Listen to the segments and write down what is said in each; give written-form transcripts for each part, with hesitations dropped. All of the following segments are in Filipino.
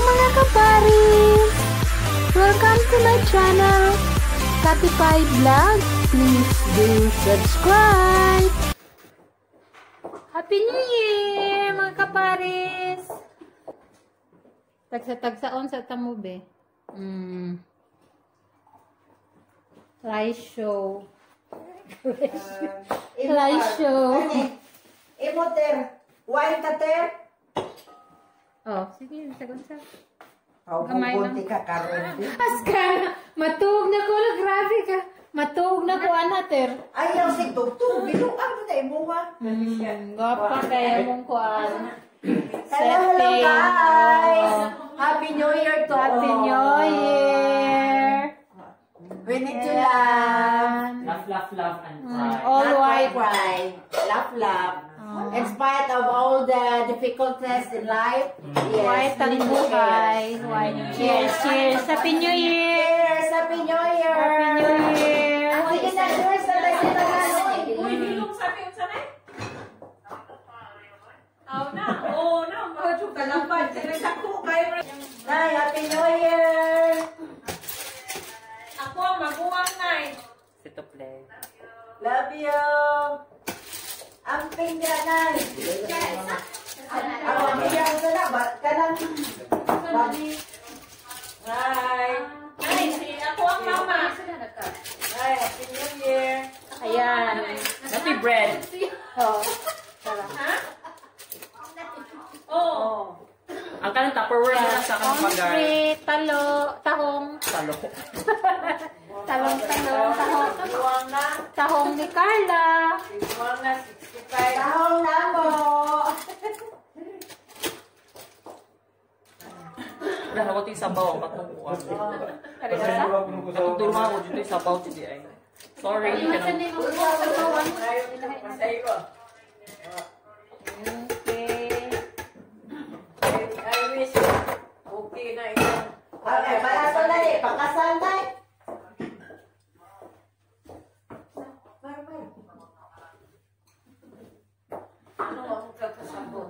mga kaparis! Welcome to my channel, Katify Vlog. Please do subscribe! Happy New Year, mga kaparis! Tagsa-tagsaon sa tamube. Rice show. Rice show. Imoter. Wine kater. Oh, sige, sagot sa. Oh, Gamay lang. bunti ka karon. Aska, matug na ko, grabe ka. Matug na ko, anater. Ayaw si tugtog. Biluang mo na imuha. Gapa kaya mong kuan. Hello guys. Happy New Year to Happy all. New Year. We need to laugh. Laugh, and cry. All Not white. cry. Laugh. In spite of all the difficulties in life. Yes. White ang buhay. White. Cheers, cheers. Happy New Year. Cheers. Happy New Year. Happy New Year. Ang sige na, cheers na tayo sa tagal. Uy, hilong sabi yung sanay. Oh, na. Oh, na. Macho ka lang ba? Sinasako kayo. Nay, Happy New Year. Ako ang maguwang nay. Sit to play. Love you. Ang pinga na. Ako ang pinga na ba? Kanang. Hi. Nay, ako ang mama. Ay, Happy New Year. Ayan. Happy bread. Oh. Ha? Oh. Ang kanang Tupperware na sa kanang pagar. Concrete, talo, tahong. Talo. Talong, tahong. Iwang na. Tahong ni Carla. Iwang na 65. Tahong na mo. Dahil ako ito yung sabaw. Ang patukuan. Karisa? Katong dulma ako dito yung sabaw. Hindi ay. Sorry. Masaya. I wish okay na ito. Okay, barato na di. Pakasal na. Ano ang kakasabot?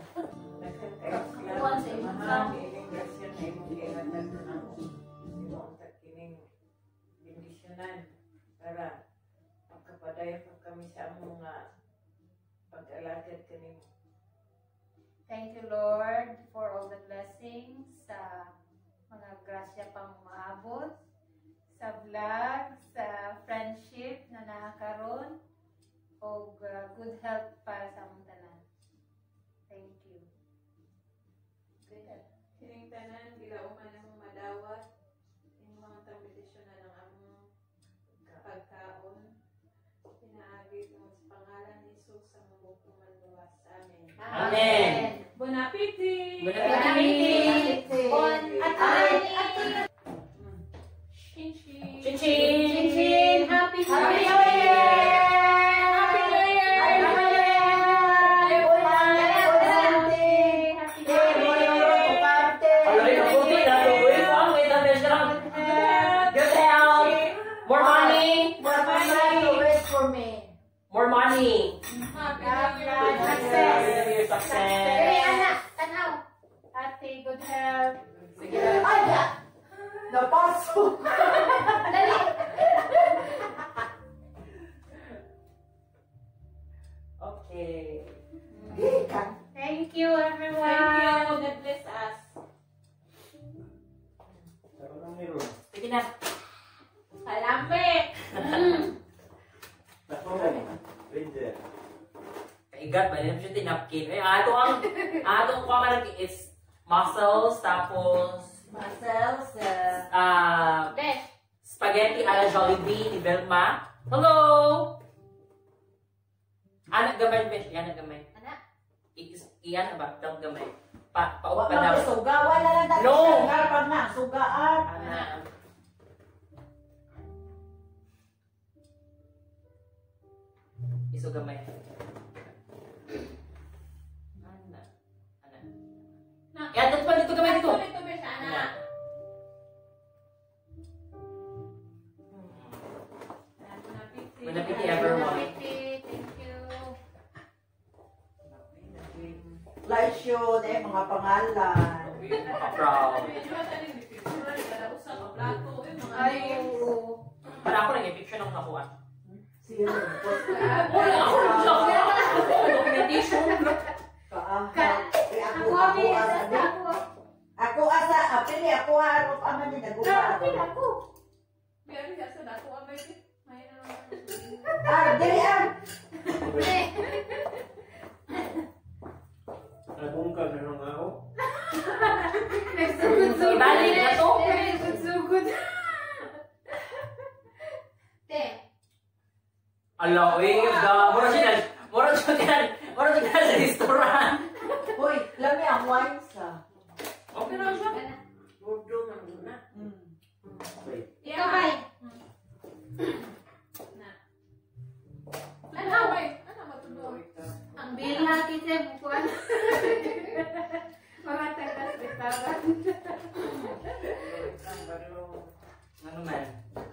Para pagkapadayon po kami sa mga pag-alagad kanimo. Thank you, Lord, for all the blessings sa mga grasya pang maabot, sa vlog, sa friendship na nakakaroon, o good health para sa among tanan. Thank you. Kining tanan, gilauman namang madawat. Yung mga tambidisyon na ng among pagkaon. Pinaagi mo sa pangalan ni Jesus sa mga pumaluwas. Amen. Amen. Bon appetit! Bon appetit! Bon appetit! Chin chin! Chin chin! Chin chin! Happy New Happy Year! New Year! Happy New Year! Happy New Year! Happy New Year! Alay, kabuti na. Wait lang. Wait lang. There's lang. Good health. More money. More money. Wait for me. More money. Happy New Year! Success. Hey, Success. anak, tanaw. Ate, good health. Sige. Ay, napasok. Dali. Okay. Thank you, everyone. Thank you. God bless us. Sige na. Salame! Kaigat ba? Hindi siya tinapkin. Eh, atong kuha is mussels, tapos Muscles. Besh. spaghetti ala Jollibee ni Velma. Hello! Anak gamay, Besh. Anak gamay. Anak. Iyan ba? Daw gamay. Paup Wala pa daw. na suga. Wala lang dati. No. Suga na. Sugaan. Anak. Iso gamay. Anak. Anak. Yan, dito pa dito gamay dito. Ito ba siya, anak? Bon appetit, everyone. Thank you. Light show. Mga pangalan. Maka-proud. Ay, oo. Para ako lang, i-picture ng nakuha. Sige. Wala ako lang siya. Documentation. Ako asa, apili ako harap aman ni nagubah. Dili ah. Nabungkag na nung ako. Nagsugod-sugod. Balik na to. Nagsugod-sugod. Te. Ala, uy, mura siya sa restaurant. Hoy, lami ang wine sa. Okay na siya. Burdo man muna. Ikaw ba? Ang bilha kita bukuan. Mga tagas-bitagan. Ano man?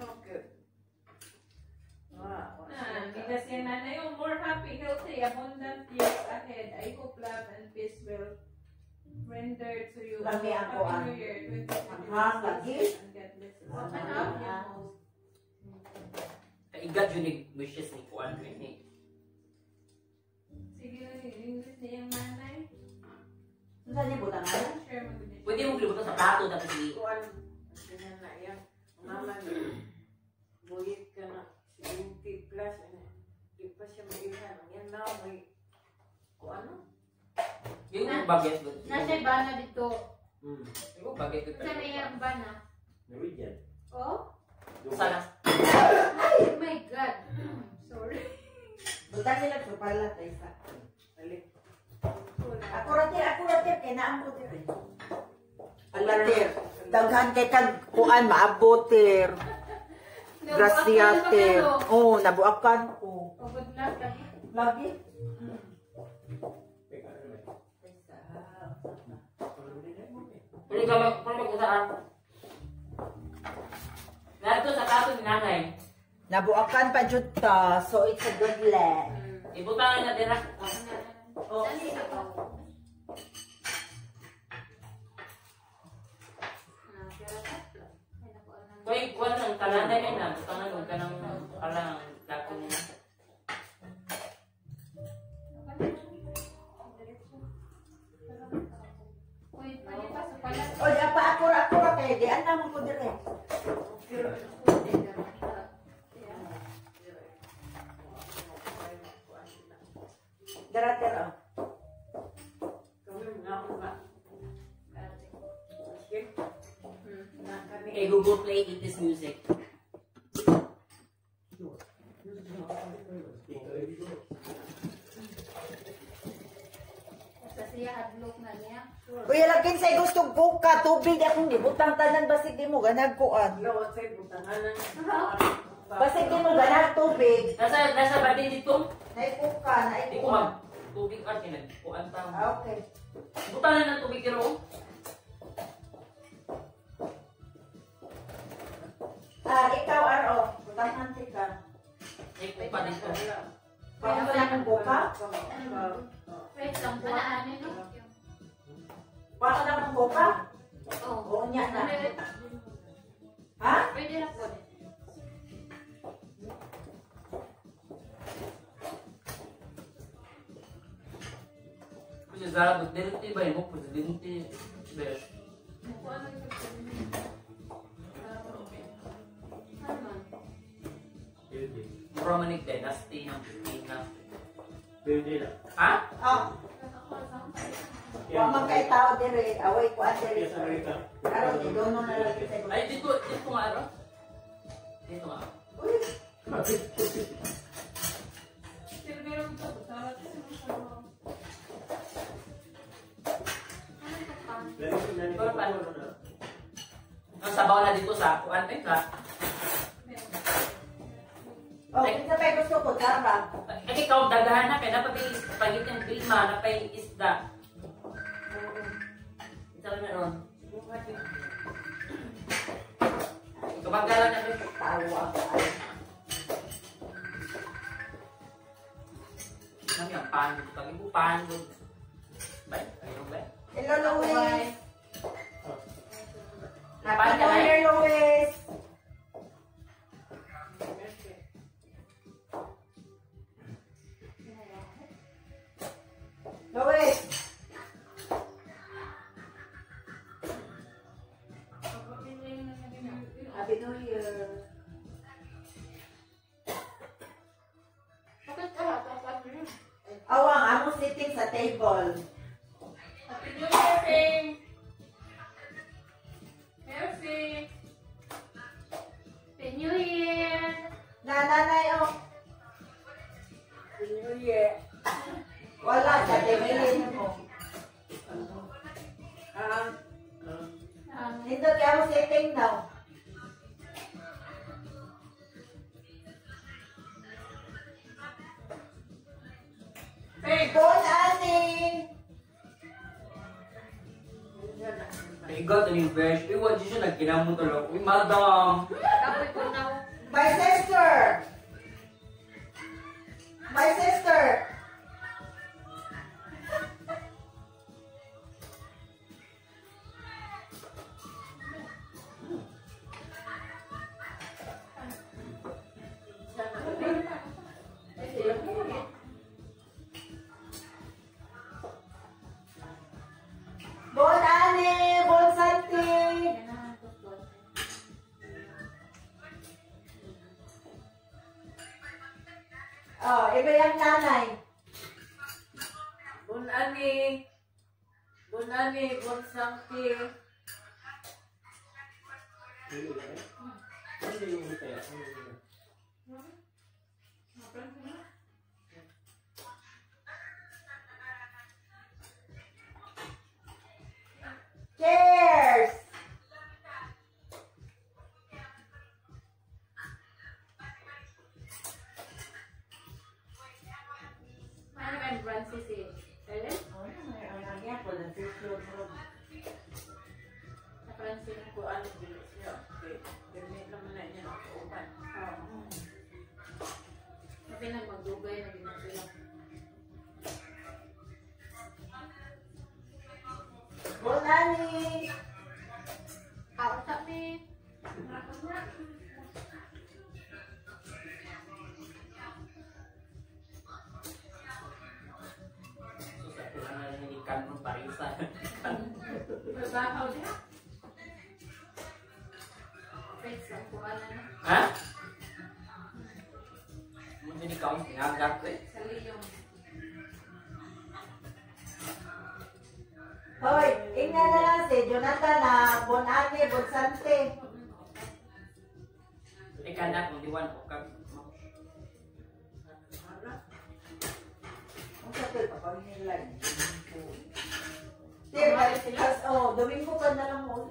Because yan na yung more happy, healthy, abundant years ahead. I hope love and peace will render to you. Lami ako Happy New Year 2024. lagi. And God bless you. Open up your most. Kaigat yun yung wishes ni Kuan ni. Sige, English niya yung nanay. Saan niya butangan? Share mo din. Pwede mo kilibutan sa plato dapat si Kuan, ganyan na yan. Mama niya, buyit ka na 70 plus, di pa siya mag-ihan. Yan na, may, kung ano? yung baget doon. Nasa bana dito. Yung baget doon. Sa may bana. Norwegian. Oh? Sana. Oh my God. Sorry. Butan nila supala tayo sa. Balik. Ako ratir, kaya naam ko dir. Alatir. Daghan kay kag kuan maabotir. Grasiatir. Oh, nabuakan ko. Pagod lang lagi. Lagi. Pwede ka mag-usaan. Narito sa kaso ni nanay. Nabuakan pa jud ta, so it's a good luck. Ibutangan na din ha. Oh. Kuwan ng talanay ay na. Butangan huwag ka ng parang lako niya. O, apa akura kay di ana mo ko dire. Dara. Kami nga ako nga. Okay, Google Play, eat this music. Sa siya hadlok na niya. Uy, lagin say gusto buka tubig akong gibutang tanan basig di mo ganag kuan. Lawat sa'yo, butanganan. Basig di mo ganag tubig. Nasa batin dito. Nay buka, nay Hindi ko mag tubig at kuan pa. Okay. Butangan ng tubig pero. Ikaw aro, butang ka. Ay ko pa dito. Paano ba ng buka? Wait lang, banaan no? Paano na ng buka? Oh. Oo niya na. Ha? Pwede na po. Kasi Zara, presidente ba yun? Presidente. Best. Building. Romanik Dynasty ng Pilipinas. Building na. Ha? Oh, wa man kay tao dire, away ko dire. Yes, America. Aro di dono na lang kita. Ay, dito nga ano? Dito nga. Uy, Ang sabaw na dito sa kuan ka. oh, kinsa pa gusto ko tara. Kasi ikaw dagahan na kaya dapat pagit yung bilma na pay isda. Ito na ron. Kabagalan na rin. Tawa ka. Nami ang pan. Pag ibu pan. Bay, ayun ba? Hello, Louie. Kapal Happy ka New na. Year, Luis! Luis! Happy New Year! Bakit ka? Tapos yun. Awang, amo sitting sa table. Happy New Year, Ping! Merci! Happy New Year! Nanay, oh. New Year. Wala, sa table mo. Hindi kaya mo sitting daw. Ping! Bon, Ani! Igot ni Besh. Iwan siya nagkinamo to lang. Uy, madam. Kapoy ko na. My sister! My sister! Bon, Ani! Bon, Santi! Oh, iba yung nanay. Bunani. Bunani, Bun Sangki. Ano yung kaya? Ano yung Cheers! Ano ba yung Francis eh? Ellen? Sa Francis. Ko ano dili siya. Ganit naman na niya nakaupan. Sabi na magdugay na ginagawa. Bonani! Ako sabi. Susah kailangan ng ikan ng parisan. Babahaw niya. Friends lang po ano na. Ha? Mungkin di kaum ngagak eh. Sa liyong. Hoy, ingnan na lang si Jonathan na Bonani, Bonsante. Ikan nak mo diwan o kag. Ang sabi pa pag nilay. Domingo pa na lang mo.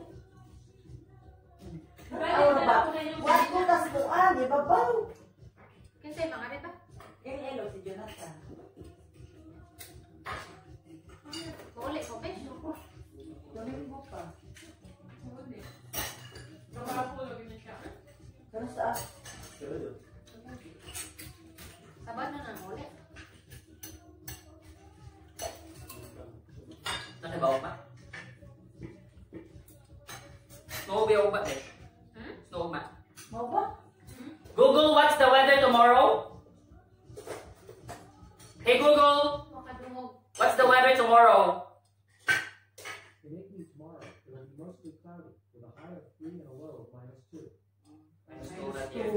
What ko tas buwan, ibabaw. Kasi mga rita. Yung hello si Jonathan. Uli ko beso. Domingo pa. Uli. Babahaw lagi na siya. Ano sa? Sabad na nang uli. Nakabaw pa. Snow ba ba eh? Snow ba? Mau ba? Google, what's the weather tomorrow? Hey Google, Makadungog. what's the weather tomorrow? Predicting tomorrow, it will be mostly cloudy with a high of 3 and a low of -2. Minus 2 right here.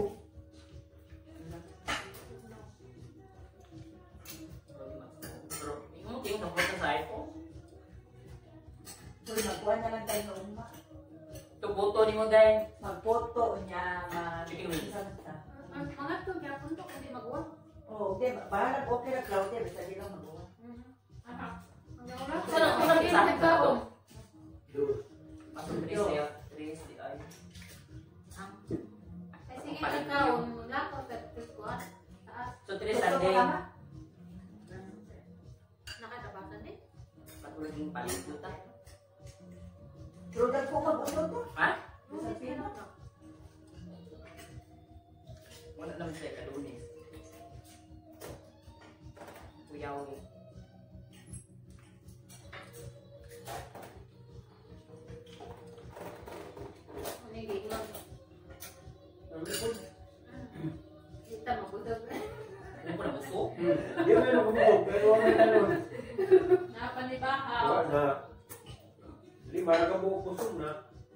Pero, yung tingin ng punta sa iPhone. So, nagkuha na lang tayo ng uma. Tubuto ni mo dahil. Magpoto niya, Chicken wings. Mga to, gyapon to, hindi mag-uwan. Oh, okay. Bahala, okay na cloud yan. Basta di lang magawa. Saan isa? Nagkaon. Pasok 3 siya. 3 si ay. Ay, sige, nagkaon. Lakaw, pero kuwan. Taas. So 3 Sunday. Nakatabasan din. Patulaging palito ta. Pero dagpo mag-ulo to. Ha? Sa Pino. Wala naman siya kalunis. Kuyawi. Ano ko na gusto? Hindi mo na kumubog, pero ano na nun? Napanibahaw. Wala na. Lima na ka busog na.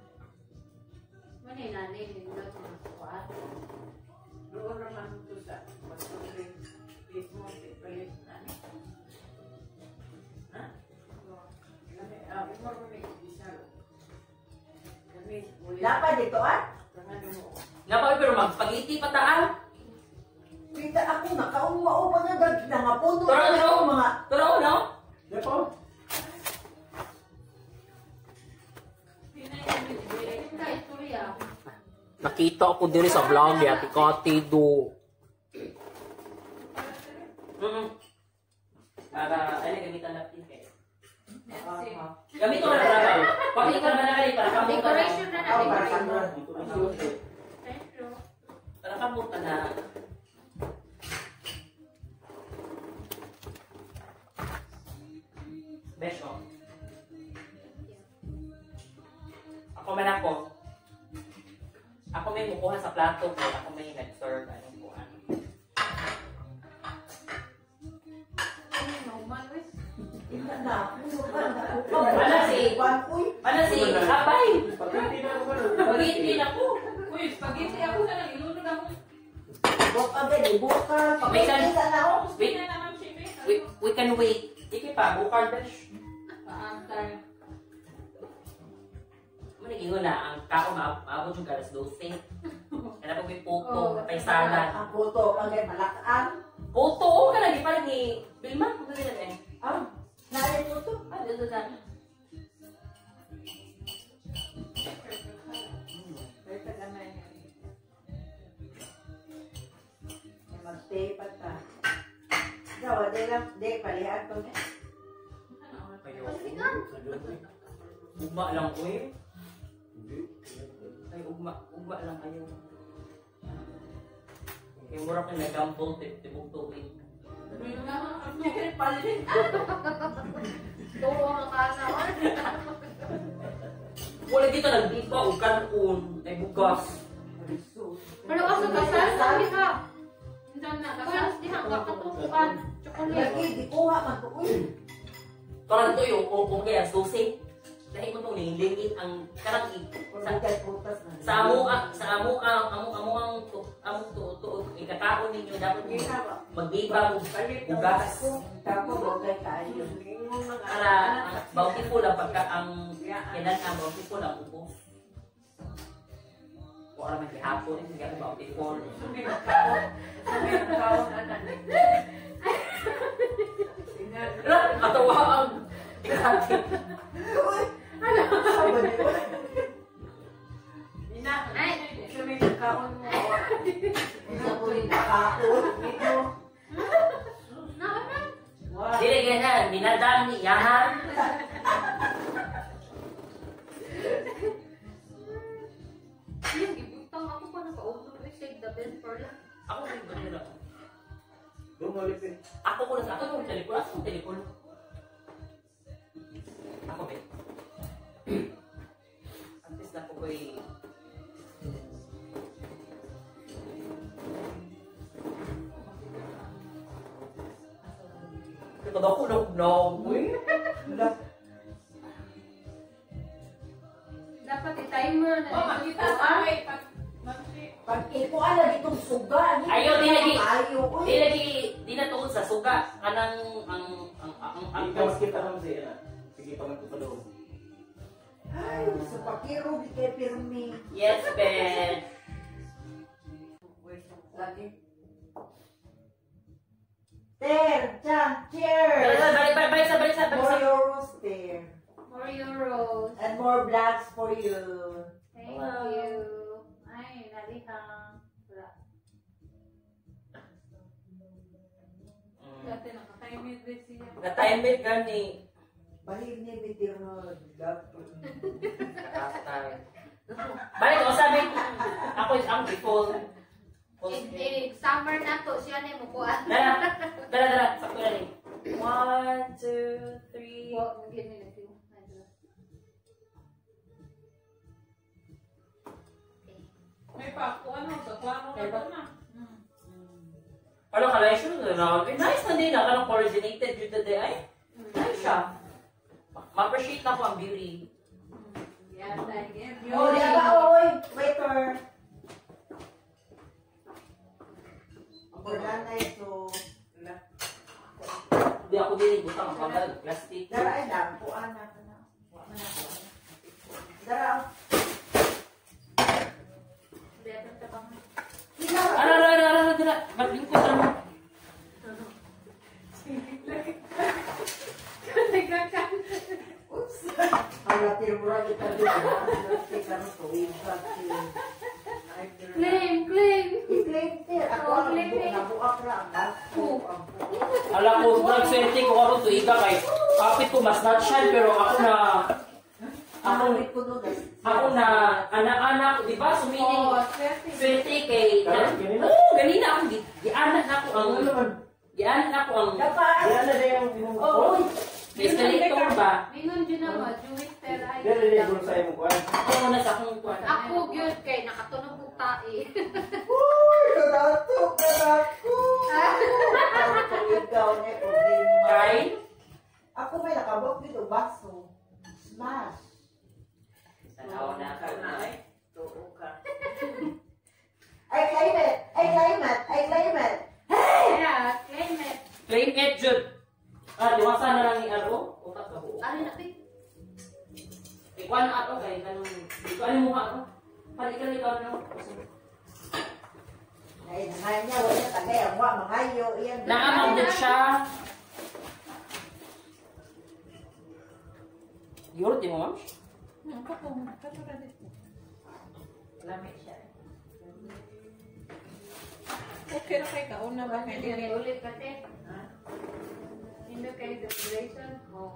Manay nanay, nindot na kuwan. Doon naman ito sa patuloy. Please mo, please na. Ha? Kami, imo ko may isalo. Kami, Dapat dito Tangan mo. Nga pa, pero mag-spaghetti pa taan. Kita ako nakaunwa pa nga gag na nga puno. Tara, mga Pero no? Lepo? Kahit Korea. Nakita ako diri sa vlog ya, Tikati do. Para, ano, gamitan natin kayo. Merci. Gamit ko na para. Pati ko na kali para kamu Decoration na na, Oh, decoration. Thank you. Para kamu na. Beso. Ako man ako. Ako may mukuha sa plato ko. Ako may nag-serve. Anong kuhan. Ano naman, wes? Kita na. Ano si? Uy. Ano si? Kapay! Spaghetti na ako ba nun? Spaghetti na po. Uy, spaghetti ako na lang. Ilunod ako. Buka gani, buka. May san- Pagkita na ako. Wait. Hindi na naman siya. We can wait. Iki pa, bukal dash. Paantay. Maniging na, ang kao maabot yung galas 12. Kaya po may Oh, puto, may salad. Ang puto, pagay malakaan. Puto, oo ka lagi pa ni Vilma. Kung ganyan eh. Ah, nalay puto. Ah, dito na. May tagamay niya. Mag-stay pa ta. Gawa, di palihan to niya. Ugma lang ko eh. Hindi. Ay, ugma lang kayo. Kaya mura ka nag-gamble, tibog tuwing. Turo ang kanawan. Wala dito nagbiba, ukan kun, ay bugas. Pero kasi kasal, sabi ka. Hindi na. Kaya di hanggang katutukan. Chocolate. Lagi, di kuha man to. Uy. Parang ito yung okay ang susi. Dahil mo itong nilingit ang karang Pagkay putas na. sa amo ang ikataon ninyo dapat mo magbibang bugas Tapos, okay kayo. para bountiful ang pagka ang kinan ang bountiful ang ubos. Wala man gihapon hindi ka bountiful. Matawa ang ikati. Uy. Sabi niyo. Ay! Kami nagkaon mo. Isa po rin nakaon. Ito. Naman. Wow. Dili ganyan, minadam ni yahan. Yung ibutang ako pa naka-order ko shake the bell for lang. Ako rin ganyan ako. Lumalipin. Ako ko yung telepon. Ako yung telepon. Ako ba? At least na po ko'y... Ito daw ko nog-nog. Dapat i-timer na. Oh, makita sa akin. Pag ikuan na ditong suga. Ayaw, di lagi. Ayaw. Uy. Di lagi, di na tuon sa suga. Kanang, ang Mas kita naman siya na. Sige pa man ito pa doon. Ay, sa pakiro, di kayo pirmi. yes, Ben. Lagi. Ter, Chan, cheers! Balik sa. More euros, Ter. For euros. And more blacks for you. Thank Wow. you. Ay, nalihang. Wala. Dati nakatime din siya. Na-time it gani. Bahir ni Bitirod. Balik ko, sabi ako ang default. Summer na to, siya na yung mukuan. Dala. Sakto na rin. 1, 2, 3. Huwag mo nila siya. May pa ako ano, sa kwano na ito na. kalay siya na. Nice na din na kanang coordinated yun today ay. Nice siya. Ma-appreciate na ko ang beauty. Yes, I give you. Oh, diya ba? Oy, waiter. Ako nanay, so... Hindi ako din butang ang kagal, plastic. Dara ay dam, puan na ka na. Dara. Ara. Maglingkod na mo. Oops. Ang latir mo rin ito doon. Tika mo to. Claim. I-claim tir. Ako ang nabuak na ang basko. Alam ko, nagswerte ko karon to iga kay kapit ko mas not shine pero ako na anak-anak, di ba? Sumiling. Swerte kay ganina ako gianak na ako ang Dapat. Oh, may escalator ba? Mingon dyan na mo, Jewish pero ay. Ako muna sa akong kuwan. Ako yun kay nakatunog ko tae. uy, kadato. Ikaw niya problema. Kay? Ako may nakabok dito, baso. Smash. Tanaw na ako na. Tuo ka. I claim it. Kaya, claim it. Claim it, Jude. Diwasa na lang ni Aro. Utak ka buo. Ano na pit? Ikaw na ato kay kanong di ko alam mo ako. Palikan ikaw na. Ay, naman niya, wala tagay. Ang mangayo. Naamang siya. Yurot di mo, ma'am? Lamig siya. Okay na kayo kauna ba kayo Hindi dili? ulit kasi. Hindi kayo decoration.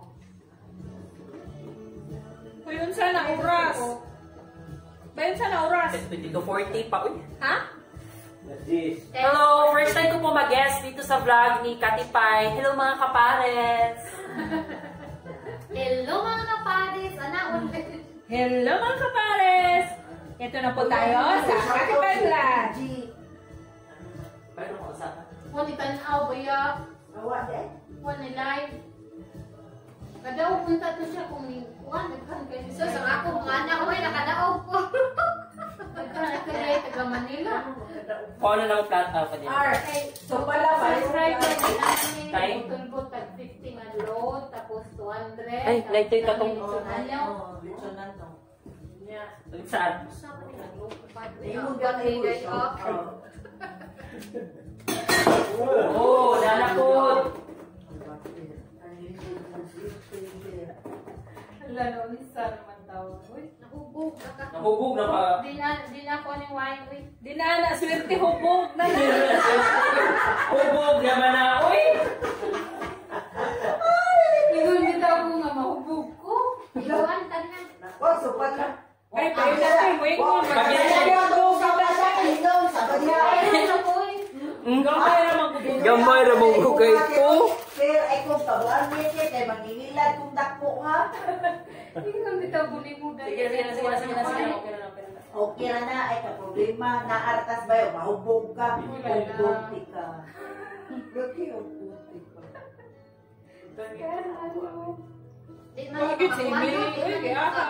Yun sana oras. Bayan sana oras. 22:40 pa. Uy. Ha? Hello! First time ko po mag-guest dito sa vlog ni Katipay. Hello mga kapares! Hello mga kapadis! Anak, ulit. Hello mga kapares! Ito na po tayo sa Katipay Vlog. Pero ako sa Kung itanaw ba ya? Awa, de. Kung live. Kadaw punta to siya kung kuhan, nagkan kayo. So, sa ako, mga anak ko, nakadaog ko. Nagkan kayo taga Manila. kung ano lang plata pa din. So pala, Subscribe pala. na namin. Time? Tulbot tag 50 nga load, tapos 200. Ay, light ito itong- Litsonan to. Saan? Ihod ka na ihod. Oh, nanakot! Lalo, ni Sar naman tawag. Uy, Nahubog. Nahubog na pa. di na ako ni wine. Uy, Di na na, swerte hubog na na. Hubog naman na. Uy! Ingon dito ako nga mahubog ko. Iwan ka na. Oh, so pala. Ay, tayo natin, wait mo. Gamay naman ko. Gamay naman ko kay ito. Pero ay kung tabuan niya siya, kay manginilad kung dakpo ha. Ingon dito bulimudan. Sige na. Okay na. Okay na na, ay ka-problema. Naartas ba yun? Mahubog ka. Buti ka. Buti ka. Di na Bakit si Emily? Uy, kaya ka.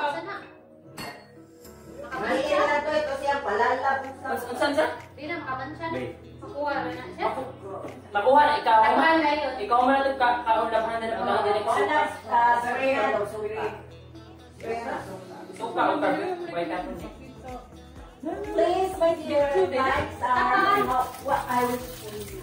Hindi na to, ito siya palalabog sa... Saan sa? Di na makamansya na. Makuha na na siya. Nakuha na ikaw. Tagman na yun. Ikaw mo na ito kaunlaban na ang direksyon. Anas, Sreya daw, suka. Sreya. Suka o tabi. Wait ako niya. Please, my dear, likes are what I wish for you.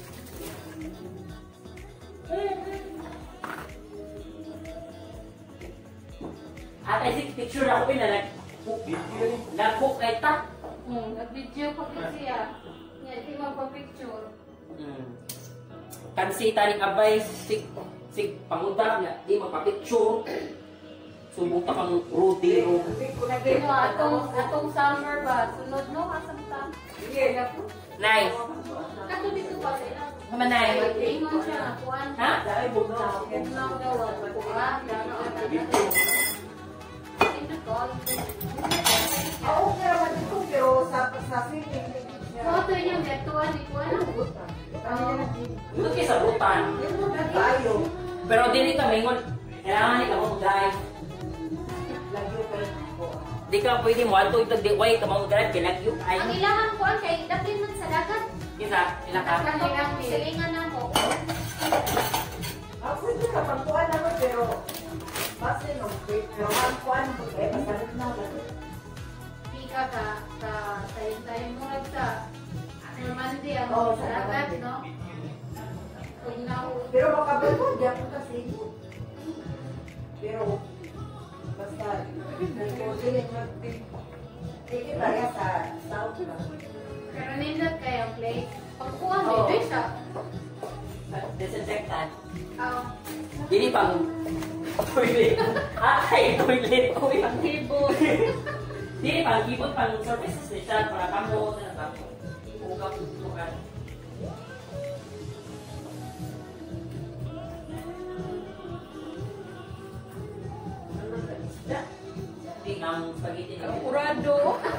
At I think picture ako na nag-book kay ta. Nag-video ko siya. Yan, di magpa-picture. Kansita ni Abay, sig pangudak niya, di magpa-picture. Subuta kang rodeo. Pero atong summer ba? Sunod no? Kasamtang. Nice. Kato dito ba sila? Manay. Ingon siya. Kuhan. Ha? Kuhan daw. Kuhan. Oo, pero dito, pero sa swimming, Moto yung datuan. Di ko alam. ano na Ito kayo sa rutan. Tayo. Pero dili ka mingon, kailangan ni ka mo drive. Lagyo kayo po. Di ka pwede mo ato ito di way ka mo drive kinagyo ay. Ang ilangan ko ang kay daplin man sa dagat. Isa, ila ka. Ang silingan na mo. Ako hindi ka pagkuhan naman pero base no, pero ang kuhan mo eh, masalit na lang. Pika ka tayo mo sa Normandy ang sa dagat, no? Kung Pero makabal ko, di ako kasi. Pero basta hindi kaya sa South lang. pero nindot kayo place. Pagkuhan mo, ito siya. Disinfectant. Oh. Dili pang toilet. Ay, toilet ko yung Keyboard. Dili pang keyboard pang surface station para kamo sa kamo. Ibuka bukan. Di ang spaghetti na. Kurado.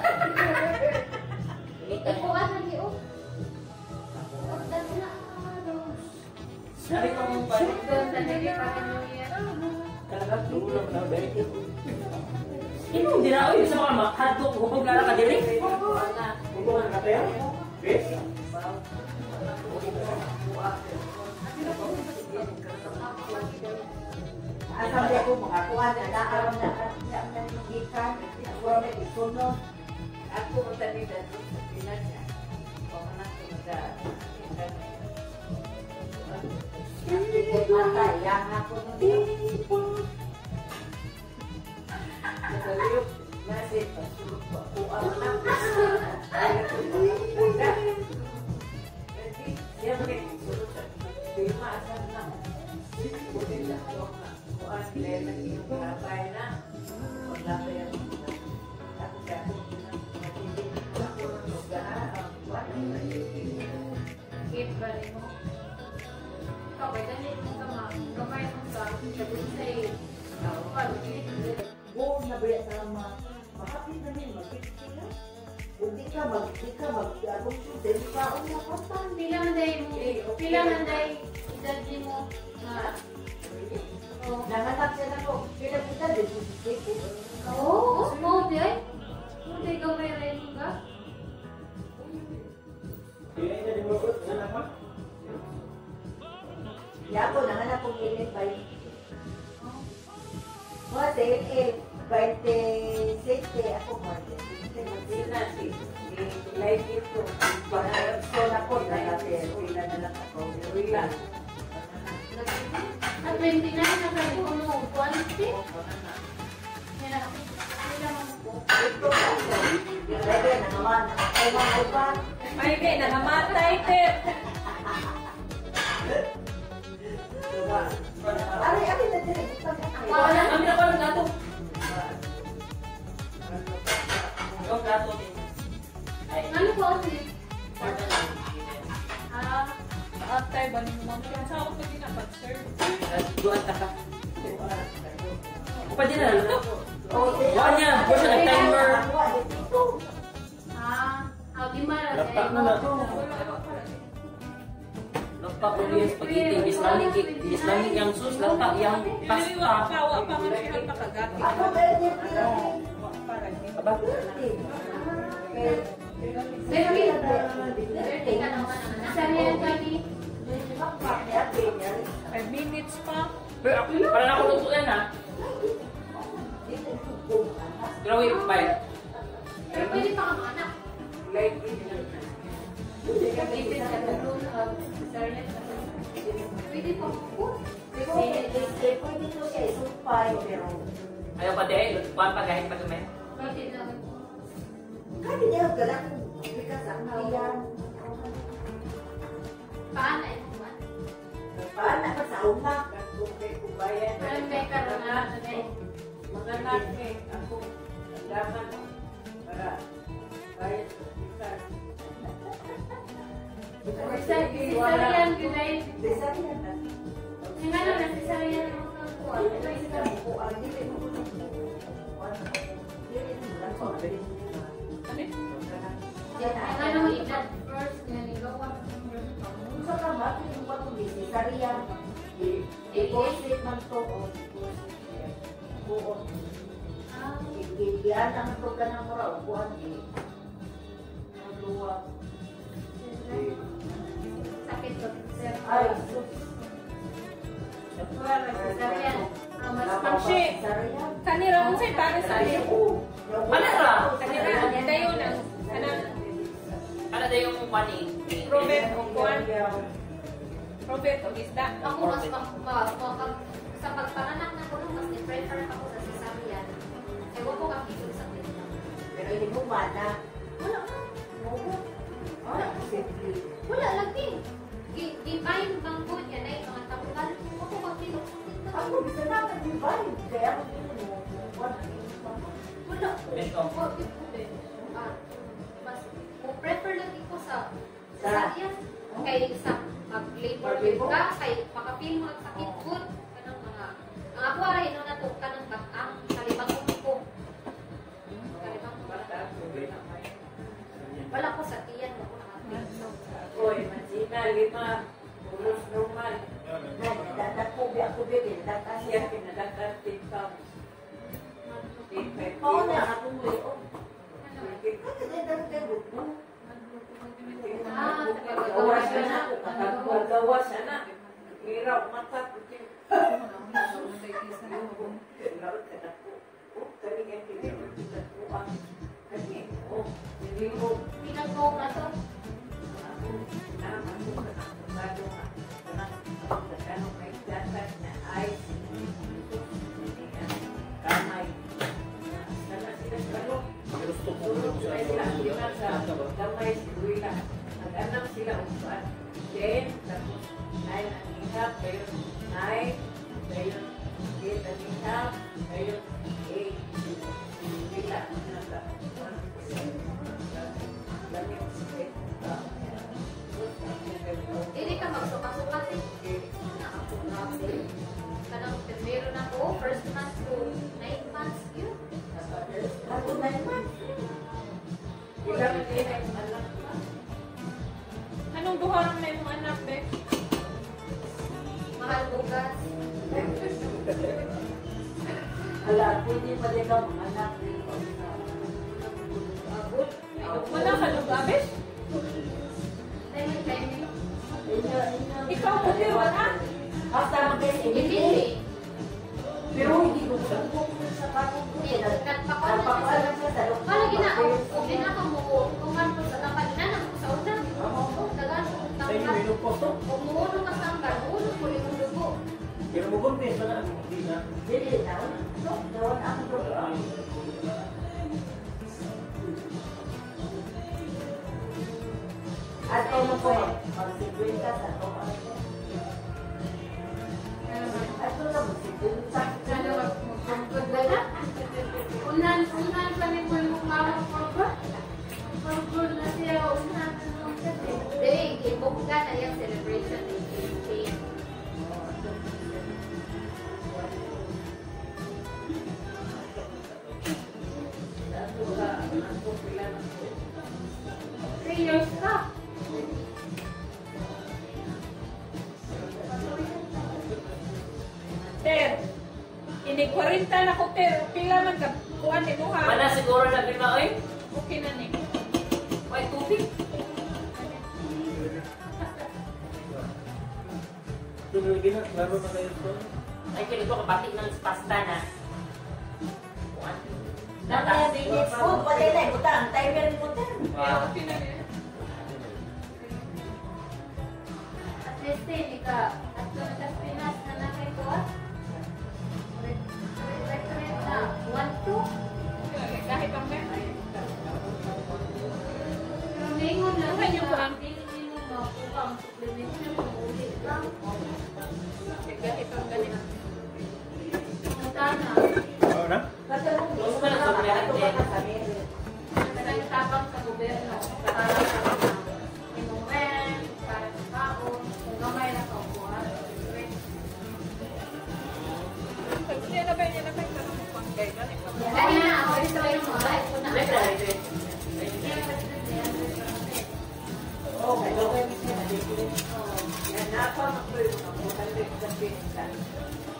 Ikuan lagi, oh. Order na. Sabi ko mong Doon sa lagi pa New Year. talaga tulog na very good. Ito hindi na oy sa mga hotdog hubog na ka diri. Hubungan ka tayo? Yes? Asam dia ko mga kuhan na naaram na ikan, siguro may isunod. Ako ang tani dito sa Pinas niya. Pamanak ko na Ikot mata, yang ako nun yun. Nagaliw, nasi, pasulok ko ako ang anak. Siya may sulok sa lima asal na. Buti na ako na. Kuan, lena yung kapay na. Wala pa yan. Ako siya ako. Ako ng lugar. Keep ba rin mo? Ikaw, pwede rin mo ka gamay mo sa sabi sa'yo. Buong na ba sa mga makapit na rin, magkikit sila. Kung di ka mag-agong susin, kaon na kapatan. Pila man day edad din mo na Nanganak siya na ko, kita din po si Oo, mo day. Mo day gamay rin mo ka. Hindi na din mo ko. Ano pa? Kaya ako, nanganak kong ilit ba yun? Mga sige, 27 ako mo. Nasi, light ito. So na po, nalapit. Pila na lang ako. Wala. At 29 na kami ko mo 20. Yan ako. Pila man po. Ito pa. Lagi, nangaman. Ay, mga upan. Ay, kay nangamatay, Tep. Ari, na diri. Wala kami na pala gato. Yung plato din. Ay, Ano po ang After ba ni mo? Sa ako pwede na pag-serve. duwan ta ka. Pwede na lang. Wala niya, po siya nag-timer. di mana Laptop na na. Laptop ulit spaghetti, Islamic yang sus, laptop yang pasta. Kawa pa man siya nakagati. Ako, pwede. Aba, Sarihan kami. 5 minutes pa. parang ako lutuin ha. Pero wait, bye. Pero pwede pa kang anak. Light ito. Ipin sa tulong sarihan. Pwede pa po. Pwede to siya isupay, pero Ayaw pa din, lutuan pa kahit pa kami. Pwede na. kaya niya galak bikas ang halian. Paano ito ba? Paano pa sa umak? Kung may kubayan. Parang may karoon na. Mga nake, ako, daman para bayad sa bisan. Sarihan guys. Bisa niya na. Yung ano na si Sarihan ang kuha. Ito isa ko ang dili mo ko. Dili mo lang ko. Yung ano edad first nga nigawa. Sa kamot, yung bato Sariya. I-deposit man to. Buon. Iyan ang ito ka ng mura. Buwan eh. Maluwag. Sakit ko, sir. Ay, Mas pangsi. Kanira mo say para sa iyo. Manira! Kanira dayon ang kanang Ano na yung money? Robert o kuan. Robert o isda. Ako sa pagpanganak na ko mas ni-prefer ako sa cesarean. Kaya wako ka kisog sa tinta. pero hindi mo mana. Wala ka. Wala lang din. Divine bang good yan ay mga tapunan. Wako ka kisog sa tinta. Ako bisa naman divine. Kaya ako din mo. Wala. Mas prefer lang ko sa cesarean. Kaya sa mag-labor with ka, kay pakapil mo ang sakit good. Kanang mga ang ako ay no nato kanang bakang kalibang ko. Kalibang ko wala ko sa tiyan mo ko nakapil. Oy, masina, lima, ulos normal. Dadakubi ako din. Siya pinalakan tikam. Oo na, akong layo. Kasi dadakubi mo. Gawas ka na. Gawas ka na. Hiraw mata. Pinag-go na to. Nag-anak sila upat. Then, tapos, 9 ang ihap, gayon 9, gayon 8 ang ihap, gayon 8. Bila, nasa 1. Hindi ka magsuka-suka eh. Kanang primero na ko, first month to 9 months yun. Ako na naman. Ilang din ang anak ka. Anong duha ang may mga anak be? Mahal bukas. Hala, pwede pa din ka mga anak. Good. Wala ka lugabes? Timing. Ikaw mo din wala. Basta mag-ibig. Hindi. Pero hindi ko sa kapatid ko. Nagpapaalam siya sa loob. Kala ginao, kung ginao mo, kung ano sa tapat na lang sa una. Dagan ko tanggal. Kung muulong ka tanggal, muulong mo yung dugo. Pero mo kung pesa na, hindi na. Dili na. Doon ang doon. At ano po, mag-sigwin ka sa to. At ito na mag-sigwin ka. Good ba na? Unan kami mo yung mama ko. Good na siya, unan. Hindi, ibog ka na yung celebration ni King. Three years ka. Ter. Ini 40 na ko ter. Pila man ka kuan ni mo ha. Mana siguro na bima, oy? Okay na ni. Oy, tubig. Tuloy na, laro na kayo ito. Ay, kinito kapatid ng pasta na. Kuan. Namaya minutes po, pwede na. Buta, ang timer mo din. Okay na ni. At least, hindi ka, at sa Pinas na nakay ko ah. Restaurant na, 1-2. Kahit ang may. Pero ngayon lang, Ano yung kulang? hindi mo makuha ang supplement na mag-ulit lang. Kahit ang ganito. Matana, Oo na? Gusto ko na supplement din. nagtabang sa gobyerno para sa inuman, para sa kaon, kung gamay na kaupuan. Sabihin ka.